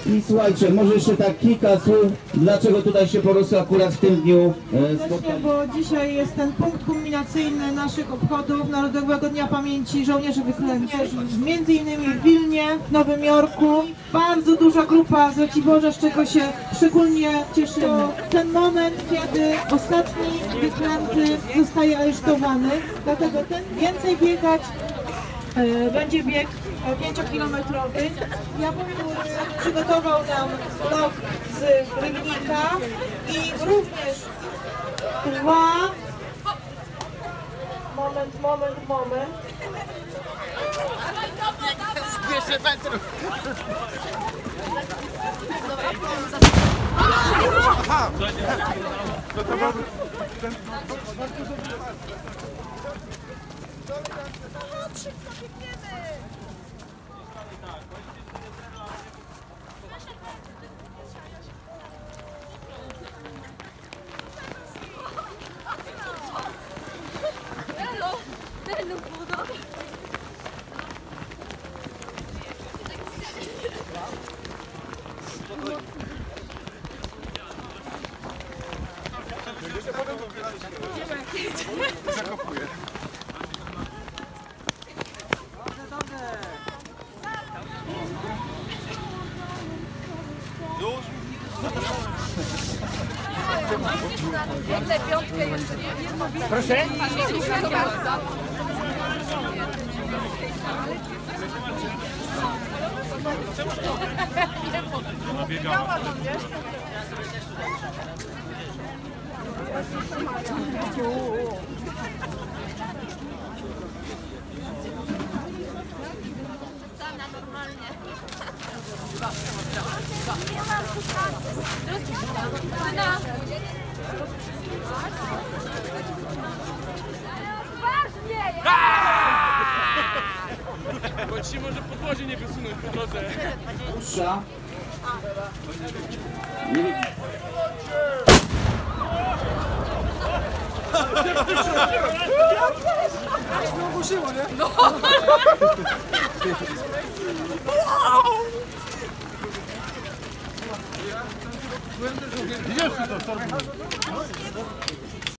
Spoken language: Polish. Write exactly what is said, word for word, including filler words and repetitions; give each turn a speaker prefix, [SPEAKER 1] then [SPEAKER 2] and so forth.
[SPEAKER 1] I słuchajcie, może jeszcze tak kilka słów, dlaczego tutaj się po prostu akurat w tym dniu e,
[SPEAKER 2] Właśnie, bo dzisiaj jest ten punkt kulminacyjny naszych obchodów Narodowego Dnia Pamięci Żołnierzy Wyklętych, między innymi w Wilnie, w Nowym Jorku. Bardzo duża grupa z Raciborza, z czego się szczególnie cieszymy. To ten moment, kiedy ostatni wyklęty zostaje aresztowany, dlatego ten więcej biegać e, będzie bieg pięciokilometrowy. Jabłon przygotował nam vlog z Rybnika i również dwa... Moment, moment, moment.
[SPEAKER 3] dwieście metrów. Aha! No to mamy... Szybko biegniemy!
[SPEAKER 4] Hello! Hello, bulldog!
[SPEAKER 3] Zakopuję. Już?
[SPEAKER 4] Jedne piątkę jeszcze nie.
[SPEAKER 3] Proszę?
[SPEAKER 4] Nie mam tu kasy. Ważnie!
[SPEAKER 5] Bo ci może podwozie nie wysunąć po drodze.
[SPEAKER 1] dłuższa. Nie widzi.
[SPEAKER 3] No ogłosiło, nie? No!